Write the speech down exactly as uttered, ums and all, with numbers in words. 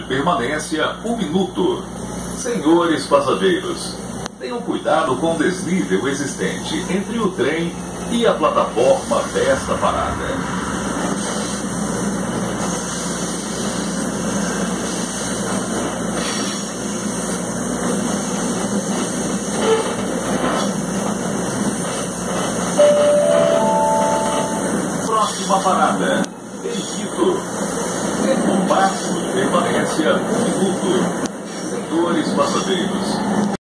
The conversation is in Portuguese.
permanência um minuto. Senhores passageiros, tenham cuidado com o desnível existente entre o trem e a plataforma desta parada. Próxima parada, Egito. Tempo máximo de permanência um minuto. Senhores passageiros,